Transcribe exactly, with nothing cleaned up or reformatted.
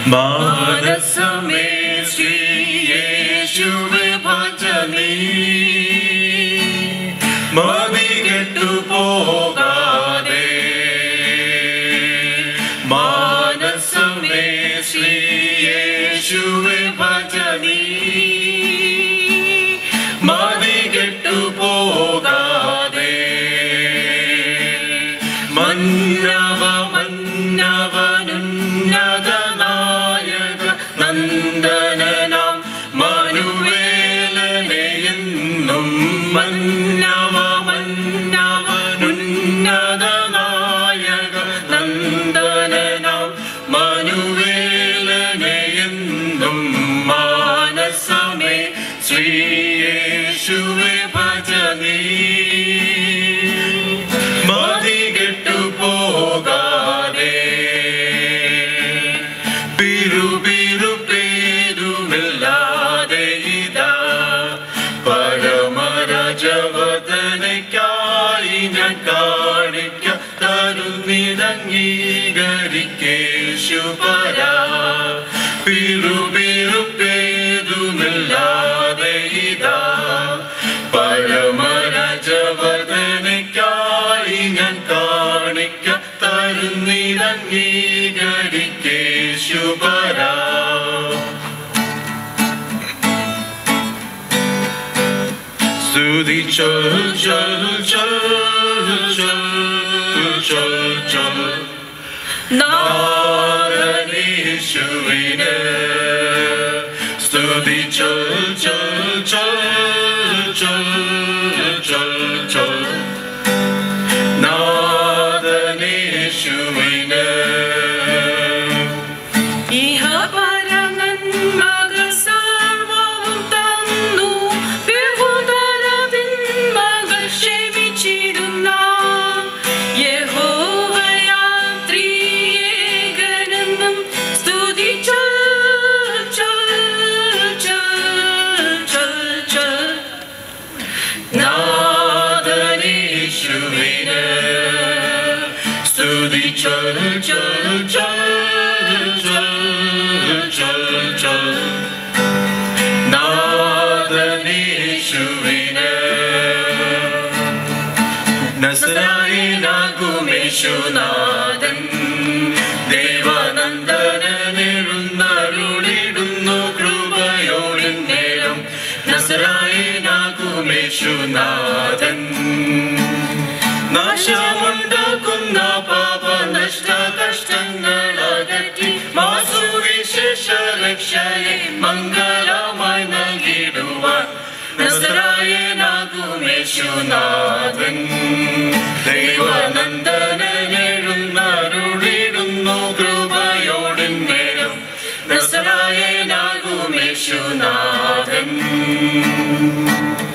മാനസമേ ശ്രീ യേശുവേ ഭജനീ മതികെട്ടു പോകാതെ മാനസമേ ശ്രീ യേശുവേ ഭജനീ മതികെട്ടു പോകാതെ മന്നവ മന്നവനുന്നത നായക നന്ദനനാം മനുവേലനെയെന്നും മന്നവ മന്നവനുന്നത നായക നന്ദനനാം മനുവേലനെയെന്നും മാനസമേ ശ്രീ യേശുവേ ഭജനീ മതികെട്ടു പോകാതെ പിറുപിറുപ്പേരുമില്ലാതെ ഇതാ പരമരജവദനയ്ക്കായി ഞാൻ കാണിക്ക തരുന്നിതംഗീകരിക്കേശുപരാ പിറുപിറുപ്പേരുമില്ലാതെ ഇതാ പരമരജവദനയ്ക്കായി ഞാൻ കാണിക്ക തരുന്നിതംഗീകരിക്കേശുപരാ സ്തുതി ചൊൽ ചൊൽ ചൊൽ ചൊൽ ചൊൽ ചൊൽ നാദനീശുവിനെ സ്തുതി ചൊൽ ചൊൽ ചൊൽ ചൊൽ ചൊൽ ചൊൽ നാദനീശുവിനെ സ്തുതി ചൊൽ ചൊൽ ചൊൽ ചൊൽ ചൊൽ ചൊൽ നാദനീശുവിനെ നസറായനാകുമേശുനാഥൻ ദേവാനന്ദനെഴുന്നരുളിടുന്നു കൃപയോടിന്നേരം നസറായനാകുമേശുനാഥൻ നാശമുണ്ടാക്കുന്ന പാപനഷ്ട കഷ്ടങ്ങളകറ്റി മാസുവിശേഷ രക്ഷയെ മംഗളമായി നൽകിടുവാൻ നസറായനാകുമേശുനാഥൻ ദൈവാനന്ദനെഴുന്നരുളിടുന്നു കൃപയോടിന്നേരം നസറായനാകുമേശുനാഥൻ